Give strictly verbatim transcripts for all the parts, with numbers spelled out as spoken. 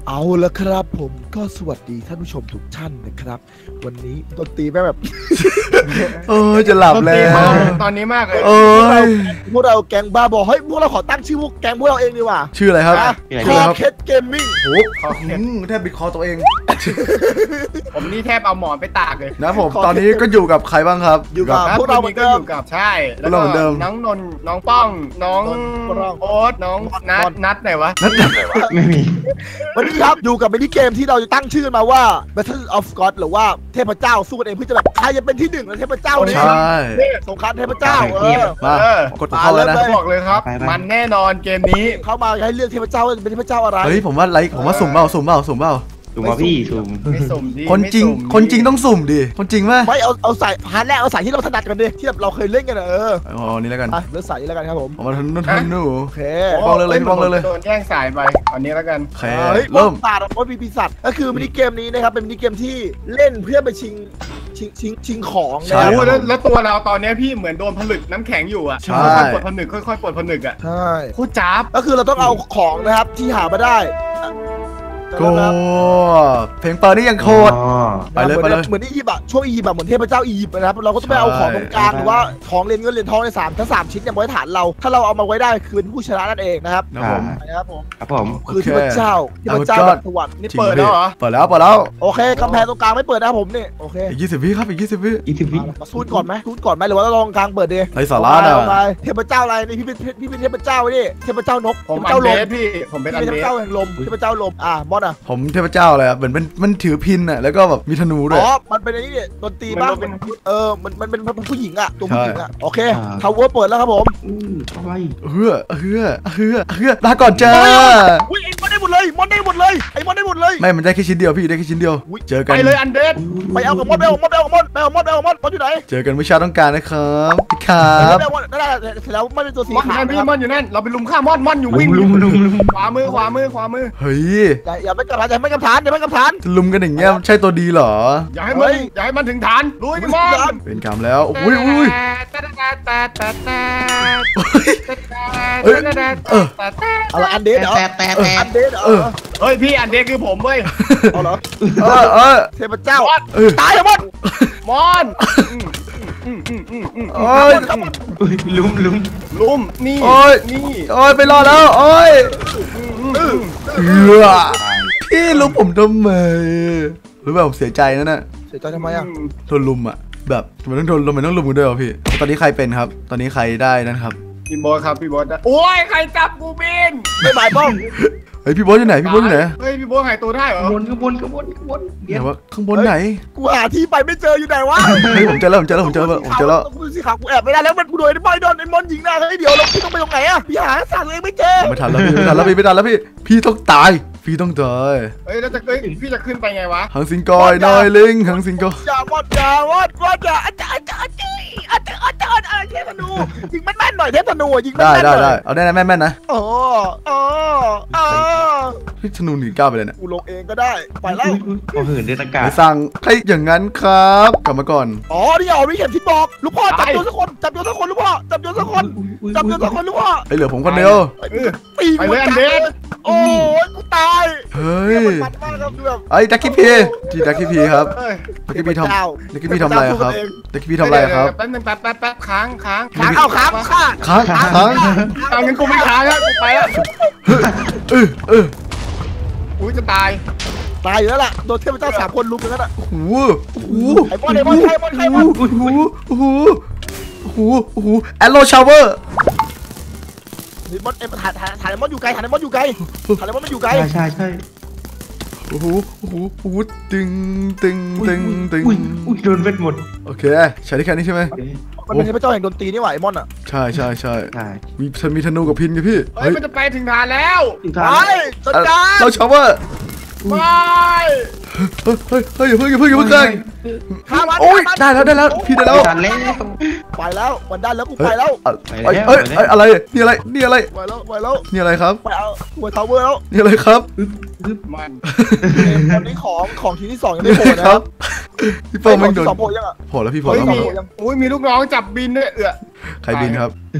เอาละครับผมก็สวัสดีท่านผู้ชมทุกท่านนะครับวันนี้ดนตรีแม่แบบเออจะหลับแล้วตอนนี้มากเลยเออพวกเราแก๊งบ้าบอเฮ้ยพวกเราขอตั้งชื่อพวกแก๊งพวกเราเองดีกว่าชื่ออะไรครับคอเคสเกมมิ่งโอ้แทบบิดคอตัวเองผมนี่แทบเอาหมอนไปตากเลยนะผมตอนนี้ก็อยู่กับใครบ้างครับอยู่กับพวกเราเหมือนเดิมกับใช่แล้วก็น้องนนน้องป้องน้องโอ๊ตน้องนัทนัทไหนวะนัทไหนวะไม่มีวันนี้ครับอยู่กับมินิเกมที่เราจะตั้งชื่อมาว่า Battle of God หรือว่าเทพเจ้าสู้กันเองเพื่อจะแบบใครจะเป็นที่หนึ่งในเทพเจ้านี่ใช่สงครามเทพเจ้าเออมากดเข้าแล้วนะบอกเลยครับมันแน่นอนเกมนี้เข้ามาให้เลือกเทพเจ้าเป็นเทพเจ้าอะไรเฮ้ยผมว่าไลค์ผมว่าสุ่มเปล่าสุ่มเปล่าสุ่มเปล่าสุ่มมาพี่สุ่มไม่สุ่มดิคนจริงคนจริงต้องสุ่มดิคนจริงไหมไม่เอาเอาใส่พาร์ทแรกเอาใส่ที่เราถนัดกันดิที่แบบเราเคยเล่นกันเอออ๋อนี่แล้วกันเลือกใส่แล้วกันครับผมผมมาทนุทนุโอเคป้องเลยเลยป้องเลยเลยโดนแย่งสายไปอันนี้แล้วกันเฮ้ยเริ่มตาเรามีปีศาจก็คือมินิเกมนี้นะครับเป็นมินิเกมที่เล่นเพื่อไปชิงชิงชิงชิงของนะแล้วตัวเราตอนนี้พี่เหมือนโดนผลึกน้ำแข็งอยู่อ่ะค่อยๆปลดผนึกค่อยๆปลดผนึกอ่ะใช่โคตรจับก็คือเราต้องเอาของนะครับที่หามาได้โก้เพลงเปิดนี่ยังโคตรไปเลยไปเลยเหมือนอียิปต์อะช่วงอียิปต์แบบเหมือนเทพเจ้าอียิปต์นะครับเราก็ต้องไปเอาของตรงกลางหรือว่าของเรียนเงินเรียนทองในสามทั้งสามชิ้นเนี่ยไว้ฐานเราถ้าเราเอามาไว้ได้คือผู้ชนะนั่นเองนะครับนะครับผมครับผมคือเทพเจ้าเทพเจ้าสวรรค์นี่เปิดแล้วเหรอเปิดแล้วเปิดแล้วโอเคกำแพงตรงกลางไม่เปิดนะผมนี่โอเคอีกยี่สิบวิครับอีกยี่สิบวิยี่สิบวิมาสู้ก่อนไหมสู้ก่อนไหมหรือว่าเราลองกลางเปิดดีไรสาระนะเทพเจ้าอะไรนี่พี่เป็นพี่เป็นเทพเจ้านี่เทพเจ้านกผมเจ้าลมพี่ผมเป็นเทพเจ้าแห่งลมเทพเจ้าลมอ่ะมอสอ่ะผมเทพเจ้าอะไรอ่ะเหมือนมันมันถือพินอ่ะแล้วก็แบบมีธนูด้วยอ๋อมันเป็นอะไรนี่ดนตรีบ้างเออมันมันเป็นผู้หญิงอ่ะตัวผู้หญิงอ่ะโอเคทาวเวอร์เปิดแล้วครับผมอะไรเฮือเฮือเฮือเฮือลาก่อนจ้าอุ้ยไอ้มอนได้หมดเลยมอนได้หมดเลยไอ้มอนได้หมดเลยไม่มันได้แค่ชิ้นเดียวพี่ได้แค่ชิ้นเดียวเจอกันไปเลยอันเดสไปเอากับมอนไปเอากับมอนไปเอากับมอนไปเอากับมอนไปเอากับมอนมอนอยู่ไหนเจอกันวิชาต้องการนะครับพี่ครับนั่นแหละแล้วมอนเป็นตัวสีขาวพี่มอนอยู่นั่นเราไปลุมฆ่ามอนมอนอยู่วิ่งขวามือขวามือขวามือเฮ้ยอย่าไม่กำฐานอย่าไม่กำฐานอย่าไม่กำฐานลุมกันอย่างเงี้ยใช่ตัวดีเหรออย่าให้มันอย่าให้มันถึงฐานลุยมอนเป็นกรรมแล้วอุ้ยอุ้ยอะไรอันเดสเหรออันเดสเหรอเฮ้ยพี่อันเดสคือผมเว้ยเอาเหรอเออเออเทพเจ้าตายมอนมอนโอ้ยลุมลุมลุมนี่โอ้ยนี่โอ้ยไปรอแล้วโอ้ยเฮือพี่ลุมผมทำไมรู้แบบผมเสียใจนั่นน่ะเสียใจทำไมอ่ะโดนลุมอ่ะแบบมันต้องโดนลุมมันต้องลุมกันด้วยเหรอพี่ตอนนี้ใครเป็นครับตอนนี้ใครได้นะครับพี่บอสครับพี่บอสโอ้ยใครจับกูบินไม่หมายป้องเฮ้ยพี่บอสอยู่ไหนพี่บอสอยู่ไหนเฮ้ยพี่บอสหายตัวได้เหรอข้างบนข้างบนข้างบนข้างบนเดี๋ยวว่าข้างบนไหนกูหาที่ไปไม่เจออยู่ไหนวะเฮ้ยผมเจอแล้วผมเจอแล้วผมเจอแล้วผมเจอแล้วกูสิขากูแอบไม่ได้แล้วมันกูโดนไอ้บอยโดนไอ้มอนยิงหน้าเฮ้ยเดี๋ยวเราพี่ต้องไปตรงไหนอะพี่หาสั่งเองไม่เจอไม่ทันแล้วพี่ไม่ทันแล้วพี่ไม่ทันแล้วพี่พี่ต้องตายพี่ต้องตายเฮ้ยแล้วจะเฮ้ยพี่จะขึ้นไปไงวะหังสิงกอยนอยลิงหังสิงกอยอย่ามอดอย่ามอดมอดอย่าอาจารย์อาจารย์อาจารย์อาจารย์อะไรเทพนูยิงแม่นๆหน่อยเทพนูยิงแม่นๆได้ได้ได้เอาได้นะแม่นๆนะโอ้โอ้โอ้พี่ธนูหนีก้าวไปเลยนะกูลงเองก็ได้ไปแล้วพอเหินเดินอากาศสั่งให้อย่างนั้นครับกลับมาก่อนอ๋อนี่เอาวิเข็มที่บอกลูกพ่อจับโยนสักคนจับโยนสักคนลูกพ่อจับโยนสักคนจับโยนสักคนลูกพ่อไอเหลือผมคนเดียวตีกูอันเดสโอ้ยกูตายเฮ้ยไอ้ดักกี้พีที่ดักกี้พีครับดักกี้พีทำดักกี้พีทำอะไรครับดักกี้พีทำอะไรครับแป๊บนึงแป๊บแป๊บแป๊บค้างค้างค้างเอาค้างค้างค้างค้างเอางั้นกูไม่ค้างแล้วกูไปแล้วเออเอออุ้ยจะตายตายอยู่แล้วล่ะโดนเทพเจ้าสามคนลุมกันแล้วน่ะโอ้โหโอ้โหไอ้บอลไอ้บอลไอ้บอลไอ้บอลโอ้โหโอ้โหโอ้โหโอ้โหแอโรชาวเวอร์นี่มอนเอ็มถ่ายถ่ายถ่ายมอนอยู่ไกลถ่ายมอนอยู่ไกลถ่ายมอนมันอยู่ไกลใช่ใช่ใช่โอ้โหโอ้โหโอ้โหตึงตึงตึงตึงอุ้ยโดนเวทหมดโอเคใช้ได้แค่นี้ใช่ไหมมันเป็นเทพเจ้าแห่งดนตรีนี่หว่าไอ้มอนอ่ะใช่ใช่ใช่มีมีธนูกับพินกับพี่เฮ้ยมันจะไปถึงฐานแล้วไปจัดการเราชาวเวอร์ไปเฮ้ยเฮ้ยเฮ้ยเพิ่งอย่าเพิ่งอย่าเพิ่งเลยโอ้ยได้แล้วได้แล้วพี่ได้แล้วไปแล้วมันได้แล้วกูไปแล้วเอ้ยเอ้ยอะไรนี่อะไรนี่อะไรไปแล้วไปแล้วนี่อะไรครับไปเอาหัวทาวเวอร์แล้วนี่อะไรครับมันตอนนี้ของของทีที่สองยังไม่โผล่นะครับพี่โป้ไม่โดนโผล่ยังอ่ะโผล่แล้วพี่โผล่แล้วอุ้ยมีลูกน้องจับบินด้วยเออใครบินครับ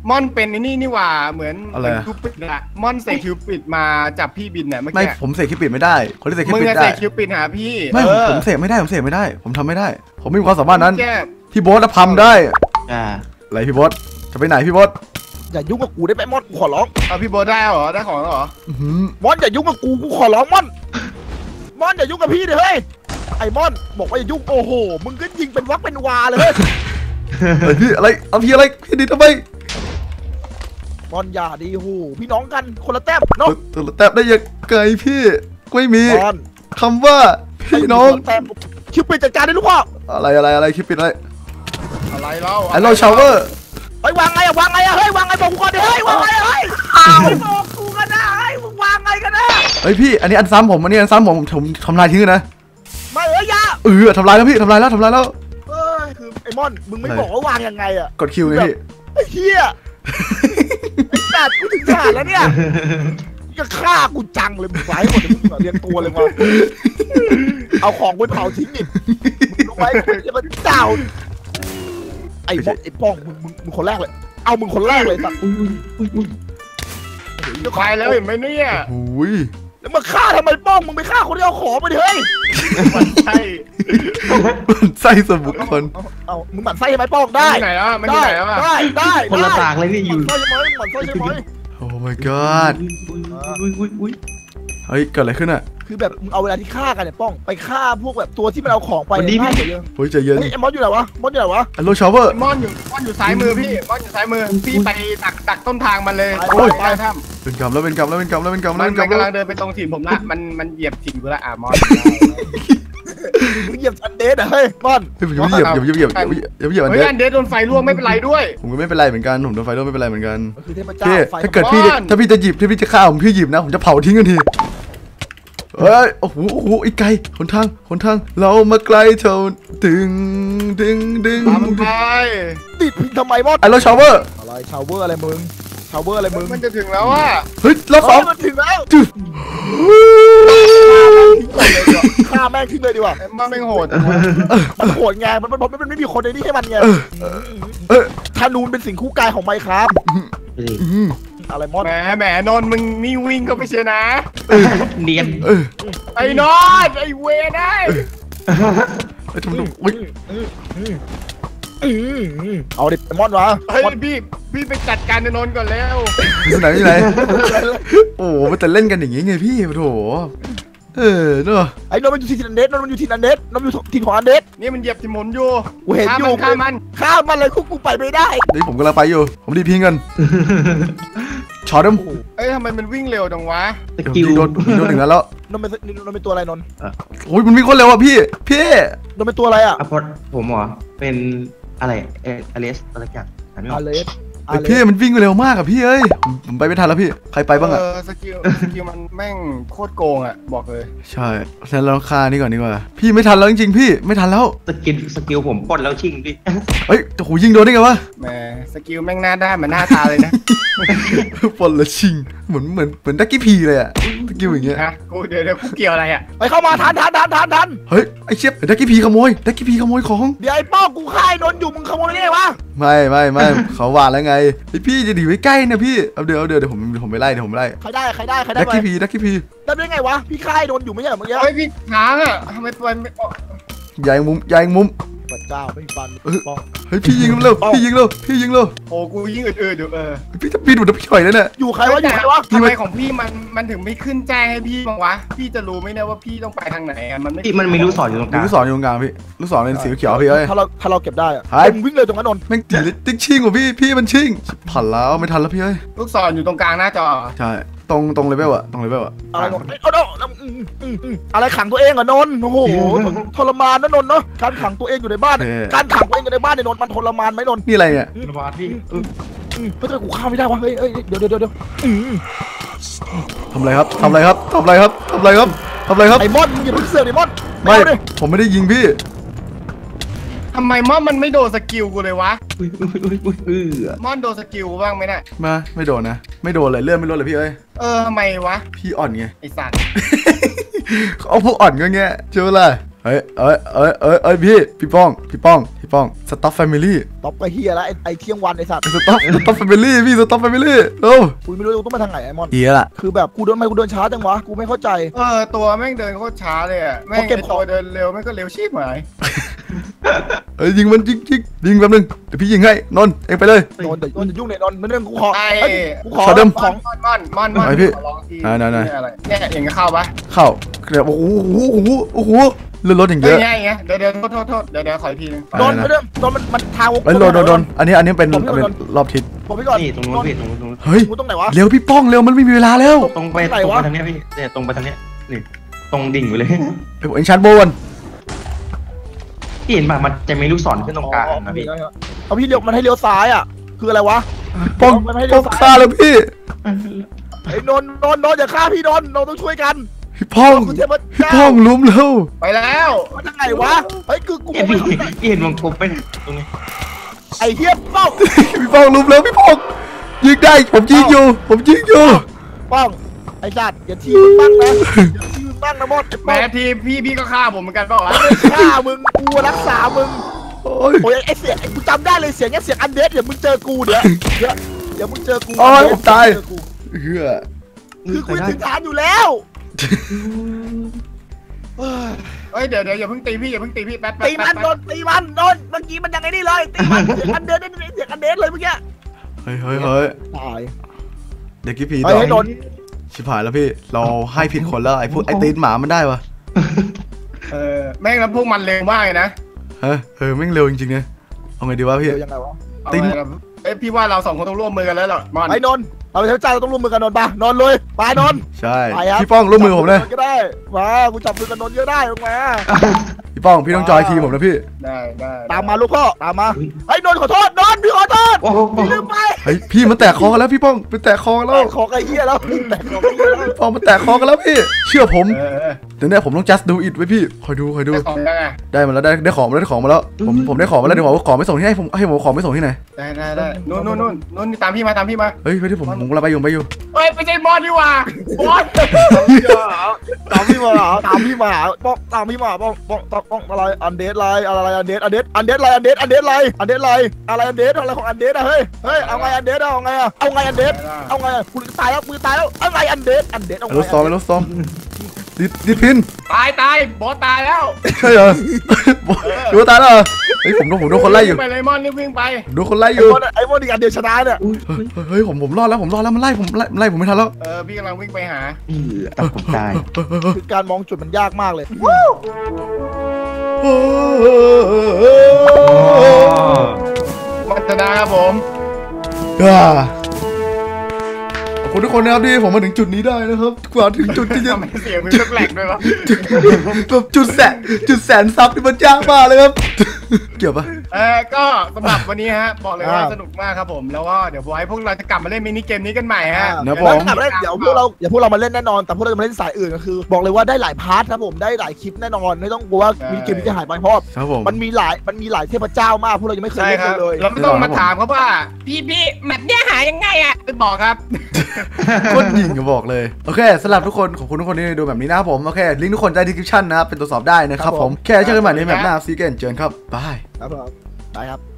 ม่อนเป็นไอ้นี่นี่หว่าเหมือนอะไรเหมือนคิวปิดอะม่อนเสกคิวปิดมาจับพี่บินเนี่ยเมื่อไม่กี้ผมเสกคิวปิดไม่ได้คนที่เสกคิวมึงปิดจะได้เสกคิวปิดหาพี่ไม่เออผมเสกไม่ได้ผมเสกไม่ได้ ผมทำไม่ได้ ผมไม่มีความสามารถนั้นแก้พี่โบ๊ททำได้อ่าอะไรพี่โบ๊ทจะไปไหนพี่โบ๊ทอย่ายุ่งกับกูได้ไหมมอนกูขอร้องเอาพี่โบทได้เหรอได้ของแล้วเหรออื้อหือมอนอย่ายุ่งกับกูกูขอร้องมอนมอนอย่ายุ่งกับพี่ดิเฮ้ยไอ้มอนบอกว่าอย่ายุ่งโอ้โหมึงก็ยิงเป็นวักเป็นวาเลยเฮ้ยเฮ้ยพี่อะไรเอาพี่อะไรพี่ดีทำไมมอนอย่าดีโอ้โหพี่น้องกันคนละแต้มเนาะตัวแตบได้ยังไงพี่ไม่มีมอนคำว่าพี่น้องคละแต้มคิวปิดจัดการได้ลูกพ่ออะไรอะไรอะไรคิดปิดอะไรอะไรเล่าไอ้เราชาวเวอร์เฮ้ยวางไงอะวางไงอะเฮ้ยวางไงบอกกูก่อนดิเฮ้ยวางไงอะเฮ้ยอ้าวบอกกูกันนะเฮ้ยมึงวางไงกันนะเฮ้ยพี่อันนี้อันซ้ำผมอันนี้อันซ้ำผมผมทำลายทิ้งเลยนะไม่เอ้ยอยาเออทำลายแล้วพี่ทำลายแล้วทำลายแล้วเอ้ยคือไอ้มอนมึงไม่บอกว่าวางยังไงอะกดคิวไงพี่ไอ้เหี้ยไอ้สัตว์กูถึงขาดแล้วเนี่ยจะฆ่ากูจังเลยมึงไว้หมดเลยมึงเรียนตัวเลยวะเอาของไปเผาทิ้งอีกมึงรู้ไหมจะมาเจ้าไอ้ป้องไอ้ป้องมึงมึงมึงคนแรกเลย เอามึงคนแรกเลยสัตว์ไปแล้วเห็นไหมเนี่ยโอ้ยแล้วมาฆ่าทำไมป้องมึงไปฆ่าคนที่เอาของไปดิเฮ้ยมันใช่ไส้สมุกคนเอาเอามึงหมั่นไส้ใช่ไหมป้องได้ที่ไหนแล้วมันที่ได้ไหนแล้วอะได้ได้คนละตากเลยนี่อยู่หมั่นไส้ใช่ไหมหมั่นไส้ใช่ไหมโอ้ my god อุ้ยอุ้ยอุ้ยเฮ้ยเกิดอะไรขึ้นอ่ะคือแบบมึงเอาเวลาที่ฆ่ากันเนี่ยป้องไปฆ่าพวกแบบตัวที่มันเอาของไปวันนี้เนี่ยพี่ง่ายกว่าเยอะเฮ้ยใจเย็นเฮ้ยไอ้มอสอยู่ไหนวะมอสอยู่ไหนวะไอ้โลชาวเวอร์ม่อนอยู่ม่อนอยู่ซ้ายมือพี่ม่อนอยู่ซ้ายมือพี่ไปดักดักต้นทางมันเลยโอ้ยไปถ้เป็นกรรมแล้วเป็นกรรมแล้วเป็นกรรมแล้วเป็นกรรมำแล้วมันเป็นกรรมมันแล้วกำลังเดินไปตรงถิ่นผมละมันมันเหยียบถิ่นกูละอ่ะมอนมึงเหยียบชันเดสอะเฮ้ยมอนเฮ้ยผมจะไม่เหยียบอย่าเหยียบอย่าเหยียบอย่าเหยียบอันเฮ้ยเนี้ยอันเดสโดนไฟลวกไม่เป็นไรด้วยผมก็ไม่เป็นไรเหมือนกันผมโดนไฟลวกไม่เป็นไรเหมือนกันมันคือเทพเจ้าพี่ไฟถ้าเกิดพี่บ้านถ้าพี่จะหยิบถ้าพี่จะฆ่าผมพี่หยิบนะผมจะเผาทิ้งทันทีเฮ้ยโอ้โหโอ้โหไอ้ไก่หนทางหนทางเรามาไกลเท่าดึงดึงดึงตามมันไปติดพิงทำไมมอนไอ้โลชาวเวอร์อะไรชาวเวอร์อะไรมึงชาวเวอร์อะไรมึงมันจะถึงแล้วอ่ะเฮ้ยรอบสองเฮ้ยมันถึงแล้วจุดฆ่าแม่งทิ้งเลยดีกว่าไอ้มันไม่งโหดมันโหดไงมันมันมันไม่มีคนในนี้ให้มันไงเออธนูนเป็นสิ่งคู่กายของไมค์ครับอืมอะไรมอนแหมแหมนนท์มึงนี่วิ่งก็ไปเชียนะเนียนเออไอ้นอนไอ้เวได้ไอ้ทำดูอุ้ยเอาดิมอนวะเฮ้ยพี่พี่ไปจัดการไอ้นนท์ก่อนแล้วอยู่ไหนอยู่ไหนโอ้โหมันจะเล่นกันอย่างงี้ไงพี่โถเออเนอะไอ้นนท์มันอยู่ที่ทินอันเดสนนท์มันอยู่ที่อันเดสนนท์อยู่ที่ของอันเดสนี่มันเหยียบที่หมุนอยู่กูเห็นอยู่ฆ่ามันข้ามมันเลยกูกูไปไม่ได้นี่ผมกำลังไปอยู่ผมรีบพิงกันช็อตเดิมเอ้ยทำไมมันวิ่งเร็วจังวะสกิลโดนโดนหนึ่งแล้วแล้วนนท์เป็นนนท์เป็นตัวอะไรนนท์โอ้ยมันวิ่งโคตรเร็วอ่ะพี่พี่นนท์เป็นตัวอะไรอ่ะอะพอดผมเหรอเป็นอะไรเออเลสอะไรอย่างอ่านไม่ออาอกเลสไอพี่มันวิ่งเร็วมากอะพี่เอ้ยผมผมไปไม่ทันแล้วพี่ใครไปบ้างอะเออสกิลสกิลมันแม่งโคตรโกงอ่ะบอกเลยใช่ฉะนั้นเราฆ่านี่ก่อนดีกว่าพี่ไม่ทันแล้วจริงๆพี่ไม่ทันแล้วสกิลสกิลผมปล้นแล้วชิงพี่เฮ้ยโอ้โหยิงโดนได้ไงวะแหมสกิลแม่งหน้าด้านเหมือนหน้าตาเลยนะปนละชิงเหมือนเหมือนเหมือนดักกี้พีเลยอะตะกี้อย่างเงี้ยฮะกูเดี๋ยวเดี๋ยวกูเกี่ยวอะไรอ่ะไปเข้ามาทันทันทันทันทันเฮ้ยไอเชี่ยดักกี้พีขโมยดักกี้พีขโมยของเดี๋ยวไอ้ป้อกูฆ่าไอ้นนท์อยู่มึงขโมยได้ไงวะไม่ไม่ไม่ เขาว่าแล้วไงไอพี่จะหนีไว้ใกล้นะพี่เอาเดี๋ยวเอาเดี๋ยวเดี๋ยวผมเดี๋ยวผมไปไล่เดี๋ยวผมไปไล่ใครได้ใครได้ใครได้ดักไปกี้พีดักกี้พีได้ได้ไงวะพี่ฆ่าไอ้นนท์อยู่ไม่ใช่เหรอเมื่อกี้เฮ้ยพี่ค้างอ่ะทำไมไปไม่ออกยายมุมยายมุมพระเจ้าไม่ฟันป้องเฮ้ยพี่ยิงเร็วพี่ยิงเร็วพี่ยิงเร็วโอ้กูยิ่งอืดๆอยู่เออพี่จะปีนหมดแล้วพี่ถอยแล้วเนี่ยอยู่ใครวะอยู่ใครวะทำไมของพี่มันมันถึงไม่ขึ้นแจ้งให้พี่บ้างวะพี่จะรู้ไหมเนี่ยว่าพี่ต้องไปทางไหนอ่ะมันไม่พี่มันมีลูกศรอยู่ตรงกมีลางลูกศรอยู่ตรงกลางพี่ลูกศรเป็นสีเขียวพี่เอ้ยถ้าเราถ้าเราเก็บได้อะหายมึงวิ่งเลยตรงนั้นนนท์แม่งตีเลยติ๊กชิงกว่าพี่พี่มันชิงผ่านแล้วไม่ทันแล้วพี่เอ้ยลูกศรอยู่ตรงกลางหน้าจอใช่ตรงตรงเลเวลอะตรงเลเวลอะอะไรนนท์เอาเอาเอาอืมอืมอืมอะไรขังตัวเองเหรอนนท์โอ้โหทรมานนะนนท์เนาะการขังตัวเองอยู่ในบ้านการขังตัวเองอยู่ในบ้านในนนท์มันทรมานไหมนนท์นี่อะไรเนี่ยระบาดพี่อืมเฮ้ยทำไมกูฆ่าไม่ได้วะเฮ้ยเฮ้ยเดี๋ยวเดี๋ยวเดี๋ยวอืมทำอะไรครับทำอะไรครับทำอะไรครับทำอะไรครับทำอะไรครับไอ้มอนมึงอย่าเพิ่งเสือกดิมอนไม่เอาดิผมไม่ได้ยิงพี่ทำไมมอนมันไม่โดนสกิลกูเลยวะอุ้ยอุ้ยอุ้ยอุ้ยเออมอนโดนสกิลบ้างไหมเนี่ยมาไม่โดนนะไม่โดนเลยเลื่อนไม่ลดเลยพี่เอ้ยเออทำไมวะพี่อ่อนไงไอสัตว์เอาพวกอ่อนก็แง่เจออะไรเอ้ยเอ้ยเอ้ยเอ้ยเอ้ยพี่พี่ป้องพี่ป้องพี่ป้องสต็อปแฟมิลี่ตบไปเฮียแล้วไอ้ไอ้เที่ยงวันไอ้สัตว์สต็อปสต็อปแฟมิลี่พี่สต็อปแฟมิลี่เอ้ากูไม่รู้ต้องไปทางไหนไอ้มอนเหี้ยละคือแบบกูเดินไปกูเดินช้าจังวะกูไม่เข้าใจเออตัวแม่งเดินโคตรช้าเลยอ่ะแม่งเขาเก็บไอ้ของตัวเดินเร็วแม่งก็เร็วชีพหายเอ้ยยิงมันยิงยิงยิงแป๊บนึงเดี๋ยวพี่ยิงให้นนท์เองไปเลยนนท์เดี๋ยวนนท์จะยุ่งเนี่ยนนท์ไม่เรื่องกูขอไอ้เฮ้ยกูขอขอเดิมของม่อนม่อนม่อนม่อนไอ้พี่ขอลองทีไหนไหนไหนอะไรเนี่ยเองก็เข้าปะเข้าเดี๋ยวโอ้โหโอ้โหโอ้โหเลื่อนรถอย่างเยเฮ้ยอะไงไงเดี๋ยวเดี๋ยวโทษโทษโทษเดี๋ยวเดี๋ยวขออีกทีนึงนนท์ไม่เรื่องนนท์มันมันทางวงเอ้ยโดนโดนโดนอันนี้อันนี้เป็นผมไม่โดนเป็นรอบทิศผมพี่ก่อนนี่ตรงนู้นพี่ตรงนู้นตรงนู้นเฮ้ยกูตรงไหนวะเร็วพี่ป้องเร็วมันไม่มีเวลาแล้วตรงไปไหนตรงวะไปทางเนี้ยพี่เนี่ยตรงไปทางเนี้ยนี่ตรงดิ่งไปเลยไอ้ผมเองชันโบนพี่เห็นป่ะมันจะมีลูกศรขึ้นตรงกลางอ๋อนะพี่เอาพี่เลี้ยวมันให้เลี้ยวซ้ายอ่ะคืออะไรวะป้องมันให้เลี้ป้ยอวงซ้ายฆ่าแล้วพี่ไอ้นนท์นนท์นนท์อย่าฆ่าพี่นนท์นนท์ต้องช่วยกันพี่ป้องคือเทพพี่เจ้าป้องล้มแล้วไปแล้วมันยังไงวะเฮ้ยคือกูเนี่ยไม่พี่เข้าใจพี่เห็นวงกลมไปตรงนี้ไอ้เหี้ยเป้าพี่ป้องล้มแล้วพี่ป้องยิงได้ผมยิงอยู่ผมยิงอยู่ป้องไอ้สัตว์อย่าทีมึงบ้างนะอย่าทีมึงบ้างนะมดแม้ทีพี่พี่ก็ฆ่าผมเหมือนกันเปล่าวะฆ่ามึงกูรักษามึงโอ้ยโอ้ยไอ้เสียงไอ้กูจำได้เลยเสียงเนี้ยเสียงอันเดสเดี๋ยวมึงเจอกูเดี๋ยวเดี๋ยวเดี๋ยวมึงเจอกูโอ้ยเดี๋วผมตายเจอกูเฮือคือกูจะถึงฐานอยู่แล้วเฮ้ยเฮ้ยเดี๋ยวเดี๋ยวอย่าเพิ่งตีพี่อย่าเพิ่งตีพี่แป๊บแป๊บตีมันแป๊บโดนตีมันโดนเมื่อกี้มันยังไงนี่เลยตีมันเสียงอันเดสนี่เสียงอันเดสเลยเมื่อกี้เฮ้ยเฮ้ยเฮ้ยตายเด็กกี้ผีเฮ้ต่ยอให้โดนชิบหายแล้วพี่เราให้ผิดคนแล้วไอ้พวกไอ้ตีนหมามันได้ปะเออแม่งแล้วพวกมันเร็วมากเลยนะเฮ้ยเออแม่งเร็วจริงๆนะเอาไงดีวะพี่เดี๋ยวยังไงวะเอาตีนไงล่ะเอ้ยพี่ว่าเราสองคนต้องร่วมมือกันแล้วล่ะมอนไอ้นนท์เราไปเทพเจ้าเราต้องร่วมมือกันนนท์ปะนนท์เลยไปนนท์ใช่ไปครับพี่ป้องร่วมมือผมเลยก็ได้มากูจับมือกับนนท์ก็ได้ลงมาพี่ป้องพี่ต้องจอยทีมผมนะพี่ได้ได้ตามมาลูกพ่อตามมาไอ้ยนนท์ขอโทษนนท์พี่ขอโทษโอ้โหพี่ลืมไปเฮ้ยพี่มันแตกคอกันแล้วพี่ป้องมันแตกคอกันแล้วแตกคอไอ้เหี้ยแล้วแตกคอไอ้เหี้ยแล้วป้องมันแตกคอกันแล้วพี่เชื่อผมเออเดี๋ยวเนี้ผมต้อง just do it ไว้พี่คอยดูคอยดูได้ของยังไงได้มาแล้วได้ได้ของมาแล้วได้ของมาแล้วผมผมได้ของมาแล้วเดี๋ยวผมของไปส่งที่ไหนผมให้ผมของไปส่งที่ไหนได้ได้ได้นู่นนู่นนู่นนู่นตามพี่มาตามพี่มาเฮ้ยเฮ้ยที่ผมผมกำลังไปอยู่ไปอยู่เฮ้ยไม่ใช่มอนดีกว่าบอสตามพี่มาเหรอตามพี่มาป้องตามพี่มาป้องป้องป้องอะไรอันเดสไลอะไรอันเดสอันเดสอันเดสไลอันเดสอันเดสไลอันเดสไลอะไรอันเดสอะไรของอันเดสอะเฮ้ยเฮ้ยเอาไงอันเดสเอาไงอะเอาไงอันเดสเอาไงกูตายแล้วกูตายแล้วเอาไงอันเดสอันเดสเอาไอ้ไงรถซ้อมไอ้รถซ้อมดิดดิดพินตายตายบอสตายแล้วใช่เหรอดูตายแล้วเหรอเฮ้ยผมโดนผมโดนคนไล่อยู่วิ่งไปเลยมอนนี่วิ่งไปผมโดนคนไล่อไอ้ยู่บอลไอ้บอลอีกอันเดียวชนะเนี่ยเฮ้ยผมผมรอดแล้วผมรอดแล้วมันไล่ผมไล่ไล่ผมไม่ทันแล้วเออพี่กำลังวิ่งไปหาอือตัดผมตายคือการมองจุดมันยากมากเลยมันชนะครับผมอ่าขอบคุณทุกคนนะครับที่ผมมาถึงจุดนี้ได้นะครับกว่าถึงจุดที่จะทำไมเสียงมันแปลกๆด้วยวะแบบจุดแสนจุดแสนซับที่มันยากมากเลยครับ เกี่ยวปะเออก็สำหรับวันนี้ฮะบอกเลยว่าสนุกมากครับผมแล้วก็เดี๋ยวไว้พวกเราจะกลับมาเล่นมินิเกมนี้กันใหม่ฮะนะผแล้วมกลับมาเล่นเดี๋ยวพวกเราเดี๋ยวพวกเรามาเล่นแน่นอนแต่พวกเราจะมาเล่นสายอื่นก็คือ บอกเลยว่าได้หลายพาร์ทครับผมได้หลายคลิปแน่นอนไม่ต้องกลัวว่ามีเกมนี้จะหายไปเพราะครับผมมันมีหลายมันมีหลายเทพเจ้ามากพวกเรายังไม่เคยใช่เล่นครักับ นเลยเราไม่ต้องมาถามเขาว่าพี่พี่แมปเนี้ยหายังไงอ่ะไปบอกครับโคตรหญิงก็บอกเลย โอเคสำหรับทุกคนขอบคุณทุกคนที่ดูแบบนี้นะครับผม โอเค ลิงก์ทุกคนใต้ดีสคริปชั่นนะครับ เป็นตรวจสอบได้นะครับผม แค่เจอกันใหม่ในแมปหน้าซีเกนเจอกันครับบายครับผมได้ครับ